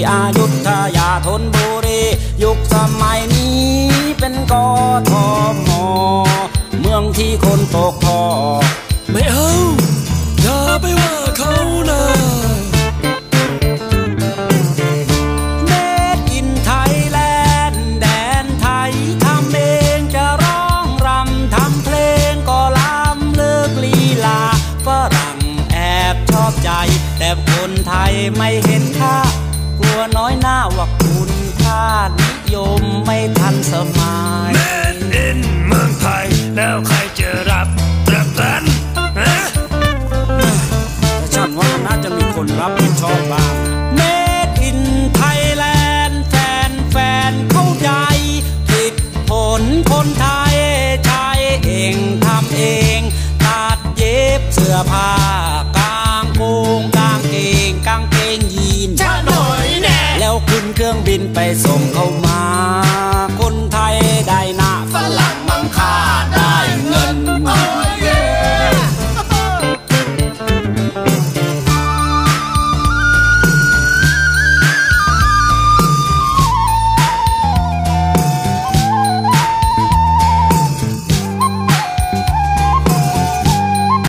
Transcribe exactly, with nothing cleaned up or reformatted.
อยุธยาธนบุรียุคสมัยนี้เป็นกทมเมืองที่คนตกท่อไม่เอาอย่าไปว่าเขานะเมดอินไทยแลนด์แดนไทยทำเองจะร้องรำทำเพลงก็ล้ำเลิกลีลาฝรั่งแอบชอบใจแต่คนไทยไม่เห็นค่ากลัวน้อยหน้าว่าคุณค่านิยมไม่ทันสมัย Made in เมืองไทยแล้วใครจะรับรับกันนะแต่ฉันว่าน่าจะมีคนรับผิดชอบบ้าง Made in Thailand แฟนแฟนเข้าใจผิดผลคนไทยใช้เองทำเองตัดเย็บเสื้อผ้ากางโปงกางเกงกางเกงยีนช้าหน่อยแน่แล้วขึ้นเครื่องบินไปส่งเข้ามา